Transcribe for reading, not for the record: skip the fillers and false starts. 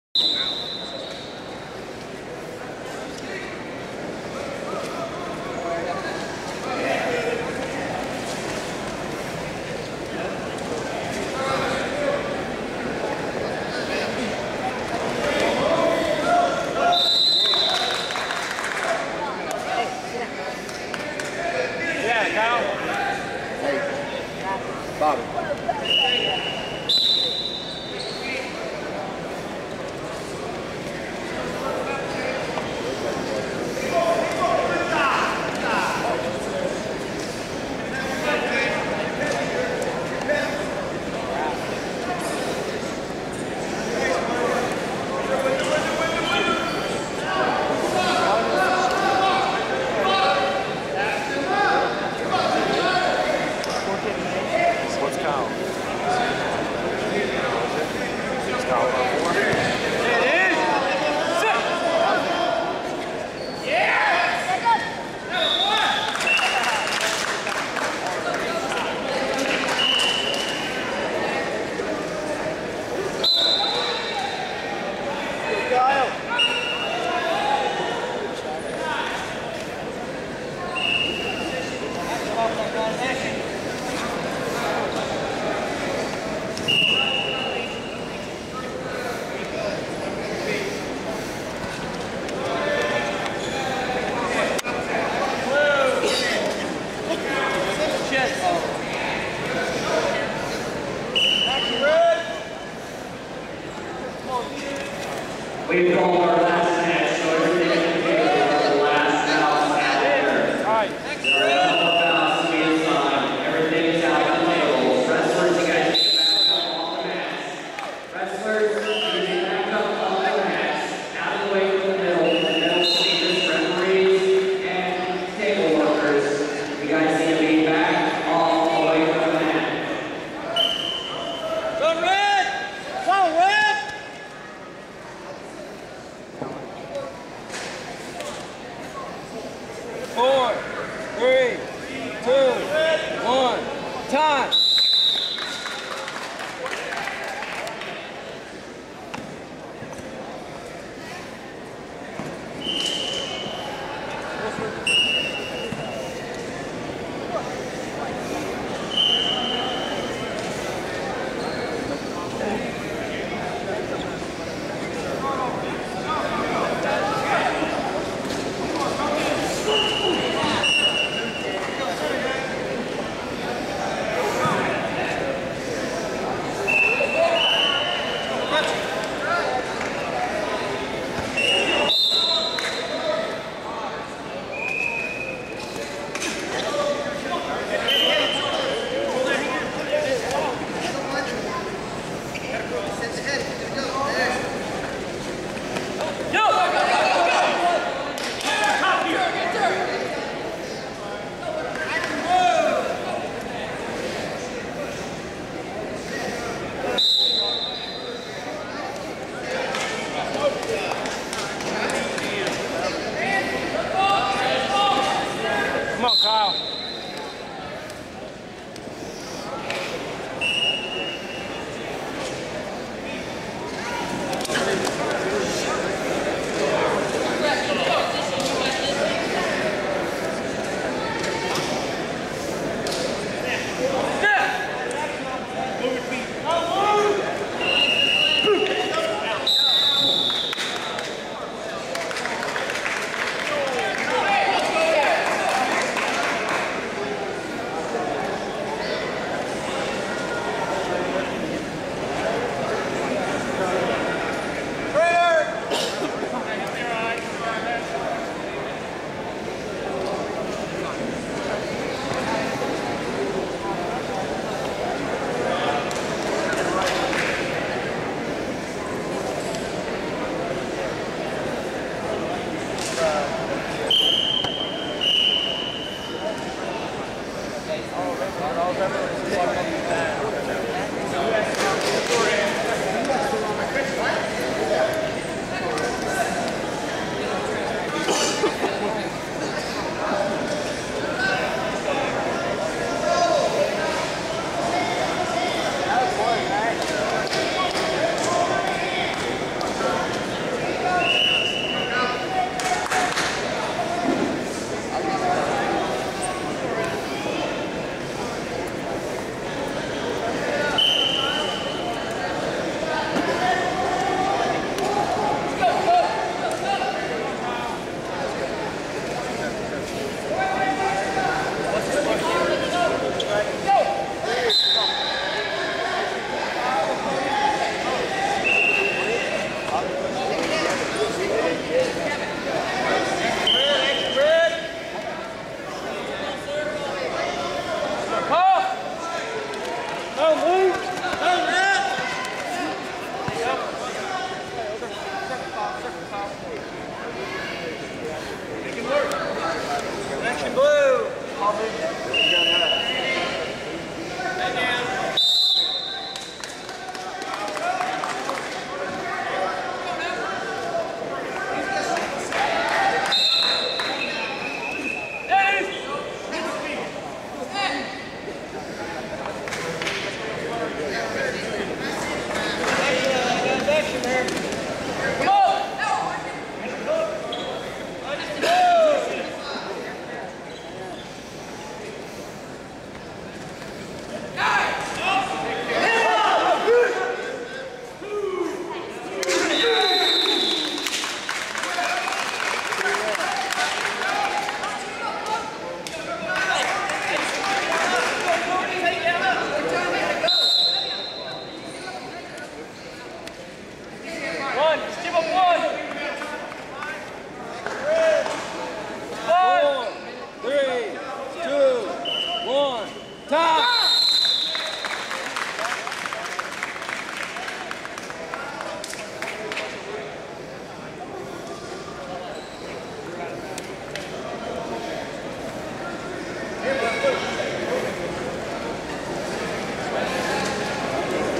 Bobby. We've called our last match, so everything is okay for the last house after. There are a couple of fouls to be assigned. Everything is out on the table. Wrestlers, you guys get back up off the mats. Wrestlers, you get back up off the mats. Out of the way from the middle. The middle speakers, referees, and table workers. You guys need to be back off away from the mat. Go red! Go red! 4, 3, 2, 1, time! Let's go.